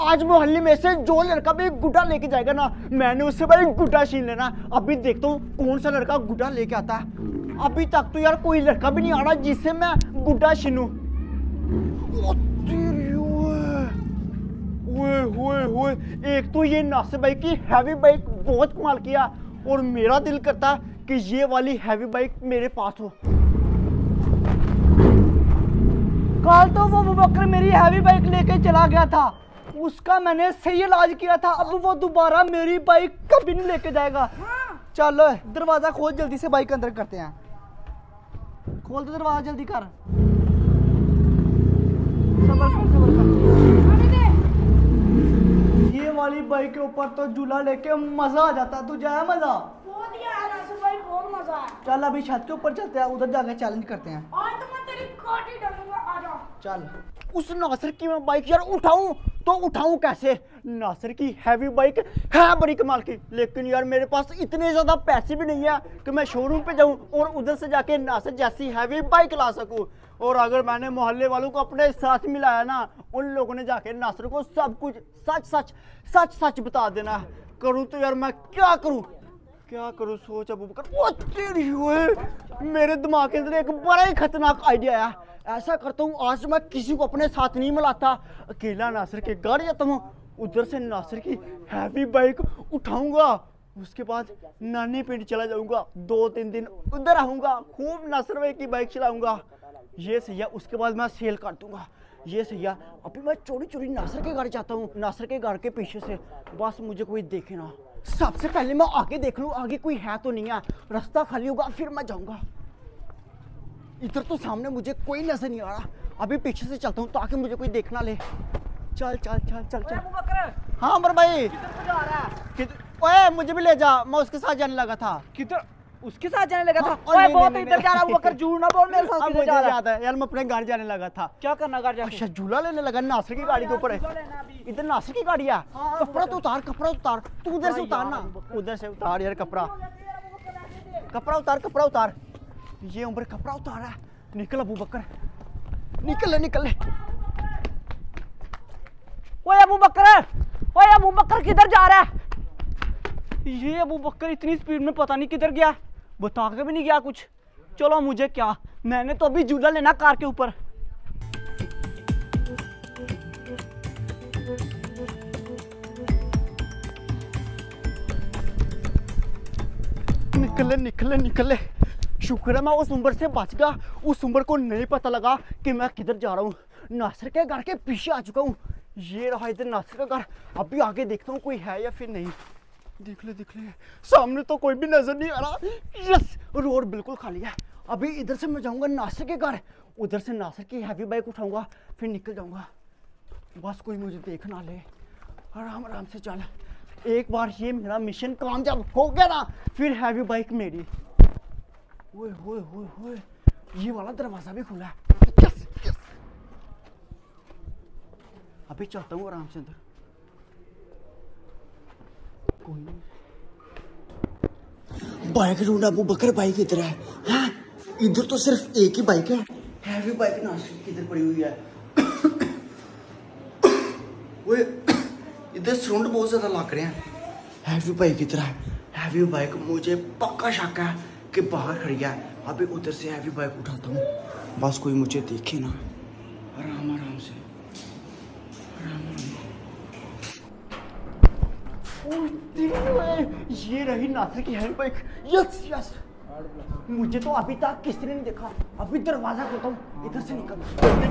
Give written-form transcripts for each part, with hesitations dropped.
आज मोहल्ले में से जो लड़का भी गुड्डा लेके जाएगा ना, मैंने उससे भाई गुड्डा छीन लेना। अभी देखता हूँ कौन सा लड़का गुड्डा लेके आता है। अभी तक तो यार कोई लड़का भी नहीं आ रहा जिससे मैं गुड्डा छीनूं। ओए एक तो ये नासिर भाई की हैवी बाइक बहुत कमाल किया, और मेरा दिल करता कि ये वाली हैवी बाइक मेरे पास हो। कल तो वो अबूबकर मेरी हैवी बाइक लेके चला गया था, उसका मैंने सही इलाज किया था। अब वो दोबारा मेरी बाइक कभी नहीं लेके जाएगा। चलो दरवाजा खोल जल्दी से, बाइक अंदर करते हैं। खोल दो दरवाजा जल्दी कर। सबर कर। ये वाली बाइक के ऊपर तो झूला लेके मजा आ जाता। तुझे आया मजा? बहुत ही आया नासिर भाई, बहुत मजा आया। चल अभी छत के ऊपर चलते हैं, उधर जाके चैलेंज करते हैं। आज तो मैं तेरी काटी डालूंगा, आजा। चल। उस नासिर की मैं बाइक यार उठाऊं तो उठाऊं कैसे? नासिर की हैवी बाइक है बड़ी कमाल की, लेकिन यार मेरे पास इतने ज्यादा पैसे भी नहीं है कि मैं शोरूम पे जाऊं और उधर से जाके नासिर जैसी हैवी बाइक ला सकूं। और अगर मैंने मोहल्ले वालों को अपने साथ मिलाया ना, उन लोगों ने जाके नासिर को सब कुछ सच बता देना। करूं तो यार मैं क्या करूं सोच अबूबकर। ओ तेरी ओए, मेरे दिमाग के अंदर एक बड़ा ही खतरनाक आइडिया आया। ऐसा करता हूँ आज मैं किसी को अपने साथ नहीं मिलाता, अकेला नासिर के घर जाता हूँ, उधर से नासिर की हैवी बाइक उठाऊंगा, उसके बाद नानी पिंड चला जाऊंगा, 2-3 दिन उधर आऊंगा, खूब नासिर भाई की बाइक चलाऊंगा। ये सही है, उसके बाद मैं सेल कर दूंगा। ये सही है, अभी मैं चोरी नासिर के घर जाता हूँ, नासिर के घर के पीछे से, बस मुझे कोई देखे ना। सबसे पहले मैं आगे देख लूँ आगे कोई है तो नहीं है, रास्ता खाली होगा फिर मैं जाऊंगा। इधर तो सामने मुझे कोई नजर नहीं आ रहा, अभी पीछे से चलता हूँ ताकि मुझे कोई देखना ले। चल। हाँ अमर भाई, किधर को जा रहा है? ओए मुझे भी ले जा, मैं उसके साथ जाने लगा था। किधर? उसके साथ जाने लगा था? ओए बहुत इधर जा रहा हूँ बकर, झूठ ना बोल मेरे साथ। किधर जा रहा है यार? मैं अपने घर जाने लगा था। क्या करना घर जाके? अच्छा झूला लेने लगा, नासिर की गाड़ी के ऊपर है। इधर नासिर की गाड़ी है। कपड़ा तो उतार तू उधर से उतार ना, उधर से उतार यार कपड़ा उतार। ये उम्र कपड़ा उतारा है। निकल अबूबकर, निकल। ओए अबूबकर किधर जा रहा है? ये अबूबकर इतनी स्पीड में पता नहीं किधर गया, बता के भी नहीं गया कुछ। चलो मुझे क्या, मैंने तो अभी झूला लेना कार के ऊपर। निकले। शुक्र है मैं उस उम्र से बच गया, उस उम्र को नहीं पता लगा कि मैं किधर जा रहा हूँ। नासिर के घर के पीछे आ चुका हूँ, ये रहा इधर नासिर का घर। अभी आगे देखता हूँ कोई है या फिर नहीं। देख ले सामने तो कोई भी नजर नहीं आ रहा। यस, रोड बिल्कुल खाली है। अभी इधर से मैं जाऊंगा नासिर के घर, उधर से नासिर की हैवी बाइक उठाऊंगा, फिर निकल जाऊंगा। बस कोई मुझे देख ना ले, आराम से चल। एक बार ये मेरा मिशन कामयाब हो गया ना, फिर हैवी बाइक मेरी। ओए, ये वाला दरवाजा भी खुला है। यस। अभी चलता हूँ आराम से अंदर। कोई नहीं। बाइक ढूंढा, अबूबकर बाइक इधर है। हाँ? इधर तो सिर्फ एक ही बाइक है, हैवी बाइक नासिर किधर पड़ी हुई है। ओए, इधर साउंड बहुत ज्यादा लग रहे हैं। हैवी बाइक इधर है, हैवी बाइक मुझे पक्का शक है कि बाहर खड़ी है। अभी उधर से हैवी बाइक उठाता हूँ, बस कोई मुझे देखे ना। आराम से। ये रही नासिर की हैवी बाइक। यस। मुझे तो अभी तक किसी ने नहीं देखा। अभी दरवाजा खोलता हूँ, इधर से निकल।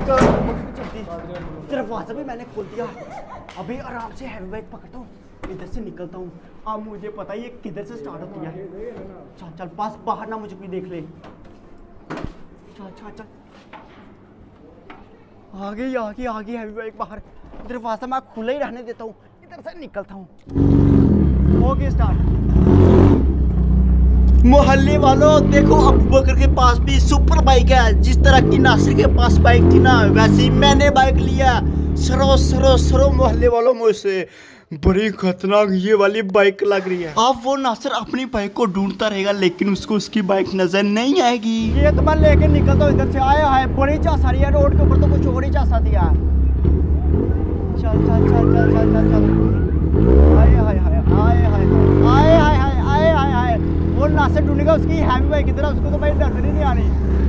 दरवाजा भी मैंने खोल दिया। अभी आराम से हैवी बाइक पकड़ता हूँ, इधर से निकलता हूँ। अब मुझे पता है ये किधर से स्टार्ट होती है। चल पास, बाहर ना मुझे कोई देख ले। चल। आगे हैवी बाइक बाहर। दरवाजा मैं खुला ही रहने देता हूँ, इधर से निकलता हूँ। Okay start. मोहल्ले वालों देखो, अबूबकर के पास भी सुपर बाइक है। जिस तरह की नासिर के पास बाइक थी ना, वैसे ही मैंने बाइक लिया। सरो मोहल्ले वालों, मुझसे बड़ी खतरनाक ये वाली बाइक लग रही है। अब वो नासिर अपनी बाइक को ढूंढता रहेगा, लेकिन उसको उसकी बाइक नजर नहीं आएगी। ये तो मैं लेके निकलता हूँ इधर से। आया है बड़ी चास आ रही है, रोड के ऊपर तो कुछ और ही चास आती है। चल चल चल चल चल चल चल। हाय हाय हाय हाय हाय हाय हाय हाय हाय हाय हाय। वो नासिर ढूंढेगा उसकी हैवी बाइक किधर है, उसको तो भाई नजर ही नहीं आ रही।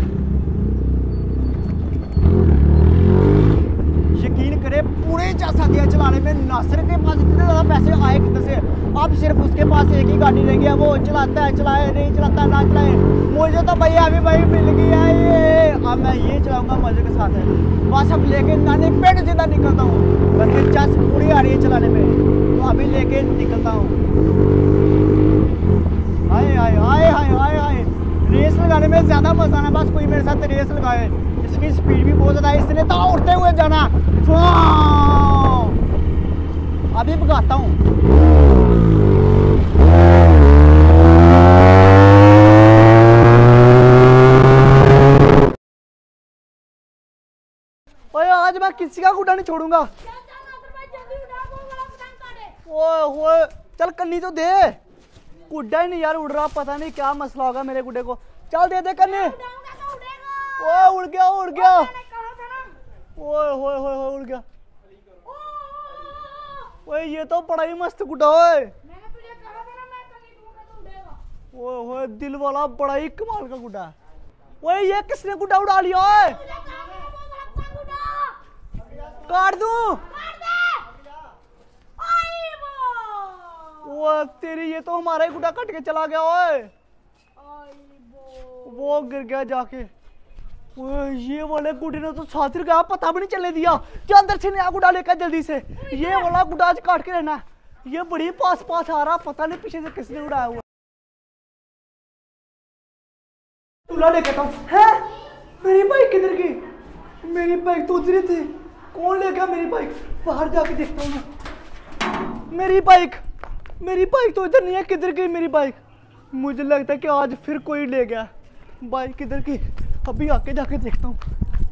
यकीन करे पूरे 4 साल दिया चलाने में, नासिर के पास इतने ज़्यादा पैसे आए किधर से। अब सिर्फ उसके पास एक ही गाड़ी रह गया, वो चलाता है चलाए, नहीं चलाता ना चलाए। मुझे तो भैया अभी भाई मिल गया ये, अब मैं ये चलाऊंगा मजे के साथ है। बस अब लेके नानी पेट सीधा निकलता हूँ, बल्कि चस पूरी आ रही है चलाने में, तो अभी लेके निकलता हूँ। हाय हाय हाय हाय हाय हाय। रेस लगाने में ज़्यादा मजा आना, बस कोई मेरे साथ रेस लगाए। इसकी स्पीड भी बहुत ज़्यादा है, इसलिए तो उड़ते हुए जाना। अभी भगाता हूँ। ओए आज मैं किसी का गुड्डा नहीं छोड़ूंगा। ओए ओए चल कन्नी तो दे, गुड्डा ही नहीं यार उड़ रहा, पता नहीं क्या मसला होगा मेरे गुड्डे को। चल दे दे कन्नी। ओए उड़ गया उड़ गया। ओए होए होए होए उड़ गया। ओए ये तो बड़ा ही मस्त गुड्डा है। ओए होए दिल वाला बड़ा ही कमाल का गुड्डा है। ओए ये किसने गुड्डा उड़ा लिया है? काट दूं? वो तेरी, ये तो हमारा ही गुड्डा कट के चला गया ओए। वो गिर गया जाके। ओए ये वाले गुड्डे ने तो साथी का पता भी नहीं चलने दिया। जो अंदर से नया गुड्डा लेकर जल्दी से, ये वाला गुड्डा आज काट के रहना। ये बड़ी पास पास आ रहा, पता नहीं पीछे से किसने उड़ाया हुआ। तुला लेके था है? मेरी बाइक किधर गई? मेरी बाइक तो उधर थी, कौन ले गया मेरी बाइक? बाहर जाके देखता हूँ। मेरी बाइक तो इधर नहीं है, किधर गई मेरी बाइक? मुझे लगता है कि आज फिर कोई ले गया। बाइक किधर की? अभी आके जाके देखता हूँ।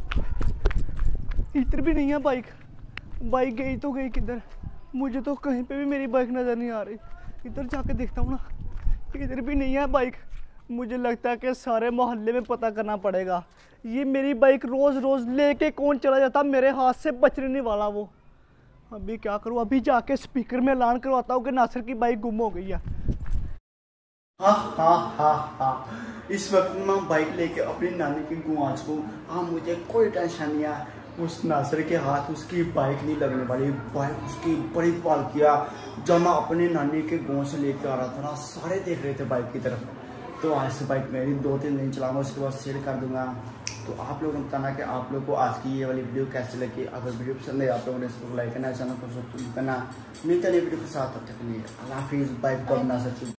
इधर भी नहीं है बाइक गई तो गई किधर? मुझे तो कहीं पे भी मेरी बाइक नज़र नहीं आ रही। इधर जाके देखता हूँ ना, इधर भी नहीं है बाइक। मुझे लगता है कि सारे मोहल्ले में पता करना पड़ेगा। ये मेरी बाइक रोज़ रोज़ लेके कौन चला जाता, मेरे हाथ से बचने नहीं वाला वो। अभी क्या करूँ? अभी जाके स्पीकर में ऐलान करवाता हूँ कि नासिर की बाइक गुम हो गई है। हाँ हाँ हाँ हाँ। इस वक्त मैं बाइक लेके अपनी नानी की गुआच को, हाँ मुझे कोई टेंशन नहीं है। उस नासिर के हाथ उसकी बाइक नहीं लगने वाली। बाइक उसकी बड़ी पाल किया। जब मैं अपनी नानी के गाँव से लेके आ रहा था ना, सारे देख रहे थे बाइक की तरफ। तो आज से बाइक मेरी 2-3 दिन चलाऊंगा, उसके बाद सेल कर दूंगा। तो आप लोगों ने बताना कि आप लोग को आज की ये वाली वीडियो कैसी लगी। अगर वीडियो पसंद है आप लोगों ने इसको लाइक करना, चैनल को सब्सक्राइब करना। मिलते हैं वीडियो के साथ, तब तक के लिए अल्लाह हाफिज़। बाइक को अपना सच